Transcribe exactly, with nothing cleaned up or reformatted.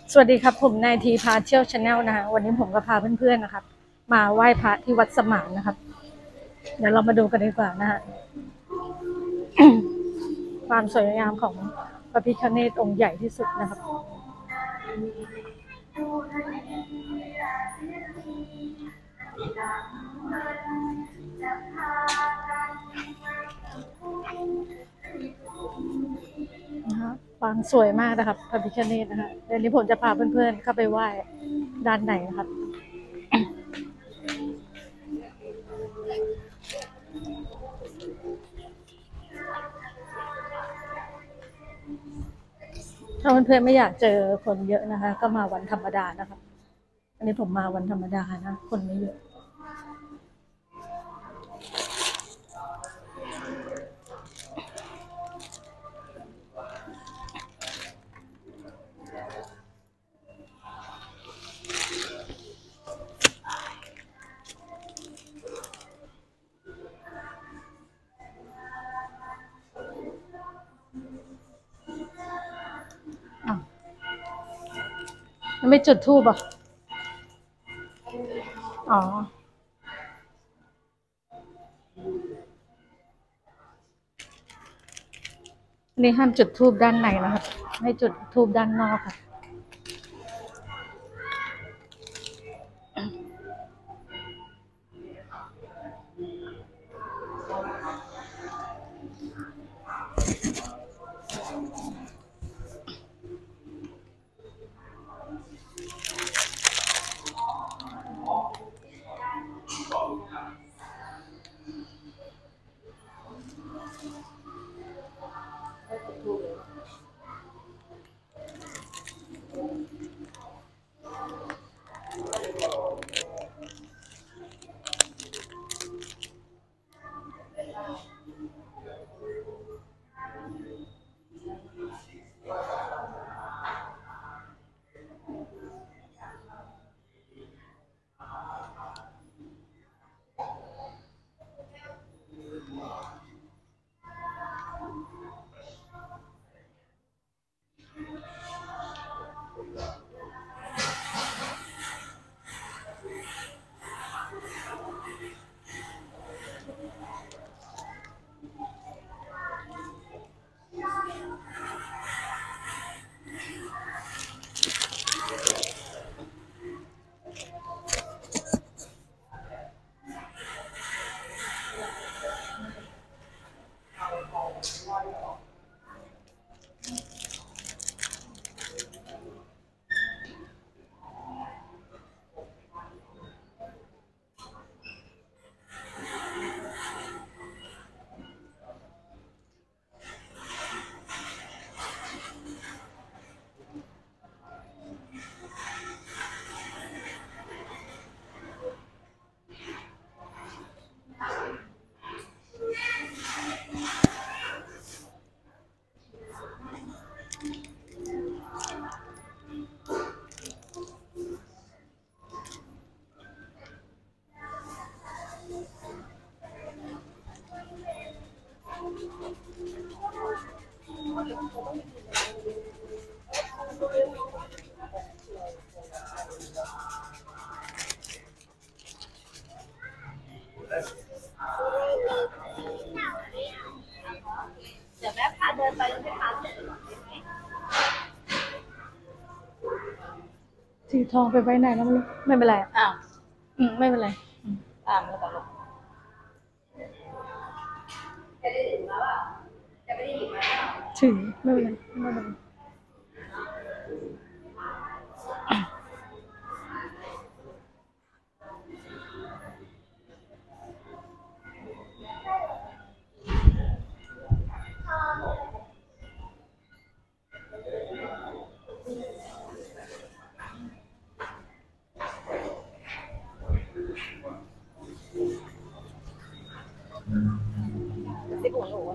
สวัสดีครับผมนายทีพาเที่ยวชาแนลนะคะวันนี้ผมก็พาเพื่อนๆนะครับมาไหว้พระที่วัดสมานนะครับเดี๋ยวเรามาดูกันดีกว่านะฮะ ความสวยงามของพระพิฆเนศองค์ใหญ่ที่สุดนะครับนะคะความสวยมากนะครับพระพิฆเนศนะคะเดี๋ยวนี้ผมจะพาเพื่อนๆเข้าไปไหว้ด้านในนะครับถ้าเพื่อนๆไม่อยากเจอคนเยอะนะคะก็มาวันธรรมดานะครับอันนี้ผมมาวันธรรมดานะคนไม่เยอะไม่จุดธูปอ่ะอ๋อนี่ห้ามจุดธูปด้านในนะครับให้จุดธูปด้านนอกค่ะเดี๋ยวแม่พาเดินไปแล้วไม่พาเสร็จสีทองไปไว้ไหนแล้วไม่รู้ไม่เป็นไรอ้าวอืมไม่เป็นไรตามแล้วตลกถือไม่เป็นไรไม่เป็นไรสิบหัวหนู